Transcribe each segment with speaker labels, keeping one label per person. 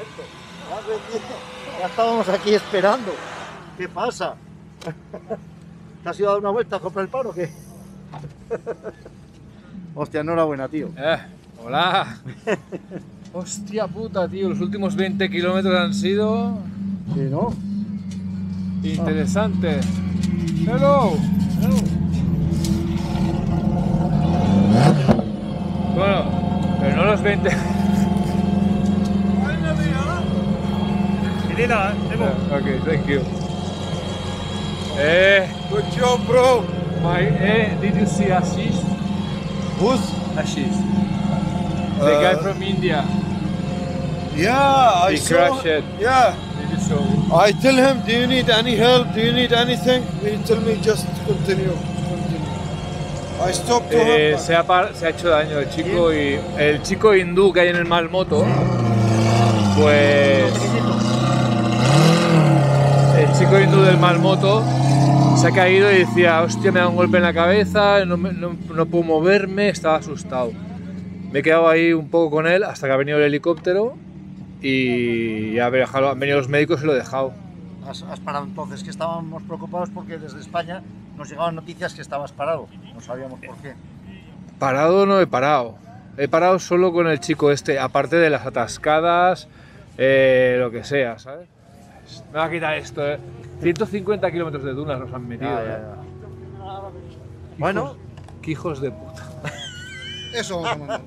Speaker 1: vendiendo. Ya estábamos aquí esperando. ¿Qué pasa? ¿Te has ido a dar una vuelta a comprar el pan o qué? Hostia, enhorabuena, tío.
Speaker 2: Hola. Hostia puta, tío. Los últimos 20 kilómetros han sido
Speaker 1: ¿Sí, no?
Speaker 2: interesantes. Hello. Bueno, pero no los 20. Okay, thank you.
Speaker 3: Good job, bro.
Speaker 2: Did you see Ashish?
Speaker 3: Who's?
Speaker 2: Ashish. The guy from India.
Speaker 3: Yeah, I
Speaker 2: He
Speaker 3: saw.
Speaker 2: crashed it.
Speaker 3: Yeah.
Speaker 2: Did you show him?
Speaker 3: I tell him, do you need any help? Do you need anything? He tell me just continue. I stopped to him.
Speaker 2: Se ha hecho daño el chico y el chico hindú que hay en el mal moto, pues el chico hindú del mal moto se ha caído y decía, hostia, me da un golpe en la cabeza, no puedo moverme, estaba asustado. Me he quedado ahí un poco con él hasta que ha venido el helicóptero y han venido los médicos y lo he dejado.
Speaker 1: ¿Has parado entonces? Que estábamos preocupados porque desde España nos llegaban noticias que estabas parado. No sabíamos por qué.
Speaker 2: Parado no he parado. He parado solo con el chico este, aparte de las atascadas, lo que sea, ¿sabes? Me va a quitar esto, 150 kilómetros de dunas nos han metido.
Speaker 1: Ya. Bueno.
Speaker 2: Qué hijos de puta.
Speaker 3: Eso vamos a mandar.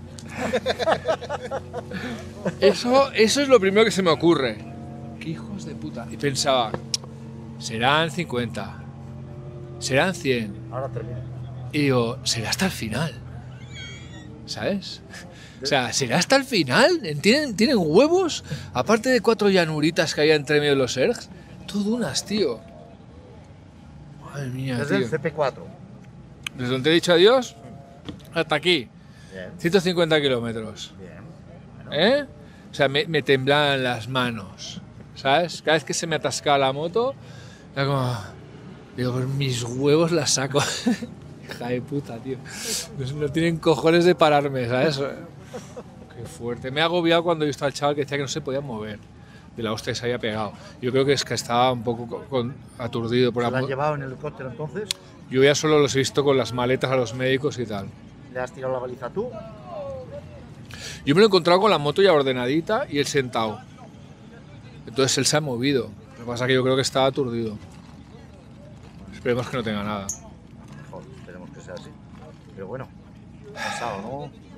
Speaker 2: Eso es lo primero que se me ocurre. Qué hijos de puta. Y pensaba, serán 50, serán 100.
Speaker 1: Ahora termina.
Speaker 2: Y digo, será hasta el final. ¿Sabes? O sea, será hasta el final. ¿Tienen huevos? Aparte de 4 llanuritas que hay entre medio de los ergs, todo dunas, tío. Madre mía,
Speaker 1: Desde
Speaker 2: tío.
Speaker 1: el CP4.
Speaker 2: Desde donde he dicho adiós hasta aquí.
Speaker 1: Bien.
Speaker 2: 150 kilómetros.
Speaker 1: Bien. Bueno.
Speaker 2: O sea, me temblaban las manos. ¿Sabes? Cada vez que se me atascaba la moto, era como... Digo, pues mis huevos las saco. Hija de puta, tío. No tienen cojones de pararme, ¿sabes? Qué fuerte. Me ha agobiado cuando he visto al chaval que decía que no se podía mover. De la hostia que se había pegado. Yo creo que es que estaba un poco aturdido por
Speaker 1: ¿Se
Speaker 2: la
Speaker 1: la han
Speaker 2: moto.
Speaker 1: llevado en el helicóptero entonces?
Speaker 2: Yo ya solo los he visto con las maletas a los médicos y tal.
Speaker 1: ¿Le has tirado la baliza tú?
Speaker 2: Yo me lo he encontrado con la moto ya ordenadita y él sentado. Entonces él se ha movido. Lo que pasa es que yo creo que estaba aturdido. Esperemos que no tenga nada.
Speaker 1: Joder, esperemos que sea así. Pero bueno, cansado, ¿no?